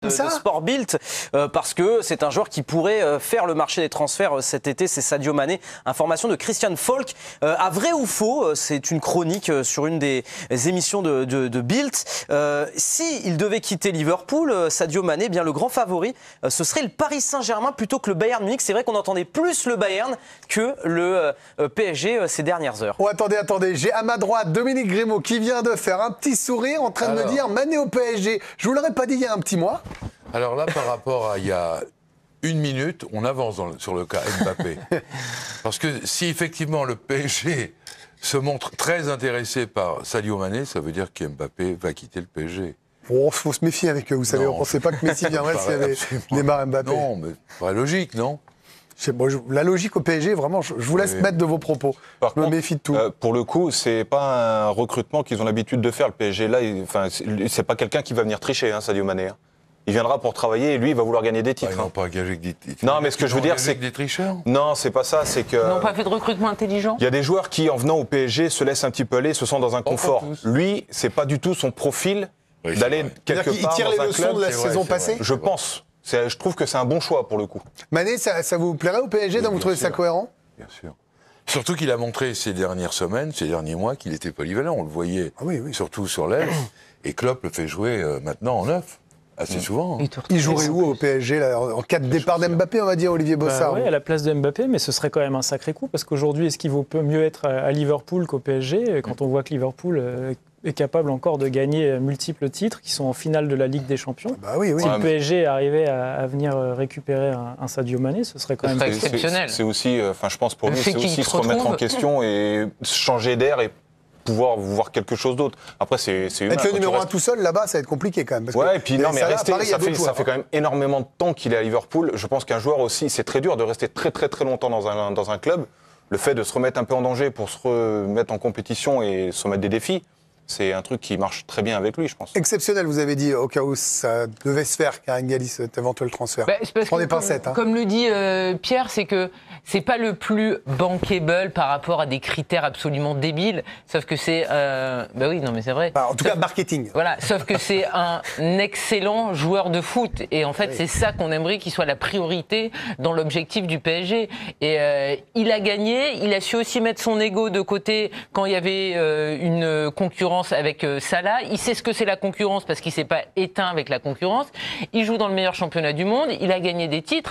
de Sport Bild parce que c'est un joueur qui pourrait faire le marché des transferts cet été, c'est Sadio Mané. Information de Christian Falk. À vrai ou faux, c'est une chronique sur une des émissions de Bild. Si il devait quitter Liverpool, Sadio Mané, eh bien le grand favori, ce serait le Paris Saint-Germain plutôt que le Bayern Munich. C'est vrai qu'on entendait plus le Bayern que le PSG ces dernières heures. Oh, attendez, j'ai à ma droite Dominique Grimaud qui vient de faire un petit sourire en train de me dire Mané au PSG. Je vous l'aurais pas dit il y a un petit mois. Alors là, par rapport à il y a une minute, on avance sur le cas Mbappé. Parce que si effectivement le PSG se montre très intéressé par Sadio Mané, ça veut dire que Mbappé va quitter le PSG. Oh, faut se méfier avec eux, vous savez, on ne pensait pas que Messi viendrait s'il y avait Neymar, Mbappé. Non, mais pas logique, non? La logique au PSG, vraiment, je vous laisse mettre de vos propos. Je me méfie de tout. Pour le coup, c'est pas un recrutement qu'ils ont l'habitude de faire. Le PSG, là, c'est pas quelqu'un qui va venir tricher, hein, Sadio Mané. Hein. Il viendra pour travailler et lui, il va vouloir gagner des titres. Ils n'ont pas engagé que des titres. Non, mais ce que je veux dire, c'est des tricheurs. Non, c'est pas ça. C'est que ils n'ont pas fait de recrutement intelligent. Il y a des joueurs qui, en venant au PSG, se laissent un petit peu aller, se sentent dans un confort. Lui, c'est pas du tout son profil d'aller quelque part. Il tire les leçons de la saison passée. Je pense. Je trouve que c'est un bon choix pour le coup. Mané, ça vous plairait au PSG? Vous trouvez ça cohérent? Bien sûr. Surtout qu'il a montré ces dernières semaines, ces derniers mois, qu'il était polyvalent. On le voyait surtout sur l'aile. Et Klopp le fait jouer maintenant en neuf, assez souvent. Il jouerait où au PSG là, en cas de départ d'Mbappé, on va dire, Olivier Bossard? Oui, à la place de Mbappé, mais ce serait quand même un sacré coup, parce qu'aujourd'hui, est-ce qu'il vaut mieux être à Liverpool qu'au PSG, quand on voit que Liverpool est capable encore de gagner multiples titres, qui sont en finale de la Ligue des Champions. Si le PSG arrivait à venir récupérer un Sadio Mané, ce serait quand même exceptionnel. C'est aussi, je pense pour lui, c'est aussi se remettre en question et changer d'air et pouvoir voir quelque chose d'autre. Après, c'est humain. Être le numéro 1 tout seul, là-bas, ça va être compliqué quand même. Et puis non, mais rester, ça fait quand même énormément de temps qu'il est à Liverpool. Je pense qu'un joueur aussi, c'est très dur de rester très très très longtemps dans un club. Le fait de se remettre un peu en danger pour se remettre en compétition et se remettre des défis, c'est un truc qui marche très bien avec lui, je pense. Exceptionnel, vous avez dit, au cas où ça devait se faire, Karine Galli, cet éventuel transfert. Prends des pincettes. Comme le dit Pierre, c'est que c'est pas le plus bankable par rapport à des critères absolument débiles, sauf que c'est... oui, non mais c'est vrai. En tout cas, marketing. Voilà, sauf que c'est un excellent joueur de foot. Et en fait, c'est ça qu'on aimerait qu'il soit la priorité dans l'objectif du PSG. Et il a gagné, il a su aussi mettre son ego de côté quand il y avait une concurrence avec Salah. Il sait ce que c'est la concurrence parce qu'il s'est pas éteint avec la concurrence. Il joue dans le meilleur championnat du monde. Il a gagné des titres.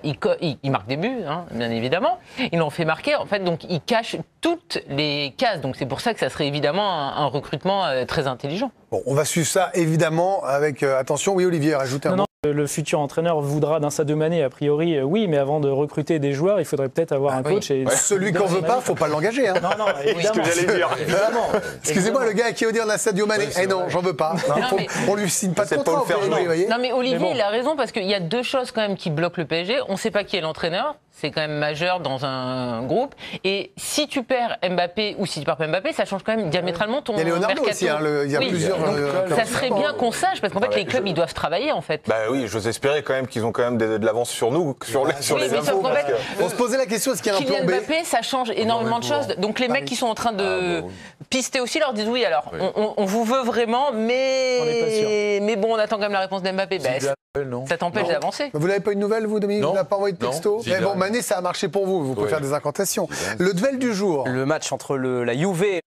Il marque des buts, hein, bien évidemment. Il en fait marquer. En fait, donc il cache toutes les cases. Donc c'est pour ça que ça serait évidemment un recrutement très intelligent. Bon, on va suivre ça évidemment avec attention. Oui, Olivier, rajoutez un mot. Le futur entraîneur voudra d'un Sadio Mané, a priori, oui, mais avant de recruter des joueurs, il faudrait peut-être avoir un coach. Et celui qu'on veut pas, il ne faut pas l'engager. Hein. Non, évidemment. Ce que j'allais dire. Évidemment. Excusez-moi, le gars qui veut dire d'un Sadio Mané, non, j'en veux pas. On lui signe pas de contrat. Non, mais Olivier, il a raison, parce qu'il y a deux choses quand même qui bloquent le PSG. On ne sait pas qui est l'entraîneur. C'est quand même majeur dans un groupe. Et si tu perds Mbappé ou si tu perds pas Mbappé, ça change quand même diamétralement ton mercato. Il y a Leonardo aussi, il y a plusieurs... ça serait bien qu'on sache, parce qu'en fait, les clubs, ils doivent travailler, en fait. Oui, j'ose espérer quand même qu'ils ont quand même de l'avance sur nous, sur les infos. On se posait la question, est-ce qu'il y a un plan B? Kylian Mbappé, ça change énormément de choses. Donc les mecs qui sont en train de pister aussi leur disent oui, alors, on vous veut vraiment, mais bon, on attend quand même la réponse d'Mbappé. Ça t'empêche d'avancer. Vous n'avez pas une nouvelle, vous, Dominique? Vous n'avez pas envoyé de texto? Mais bon, Mané, ça a marché pour vous. Vous pouvez faire des incantations. Le duel du jour. Le match entre la Juve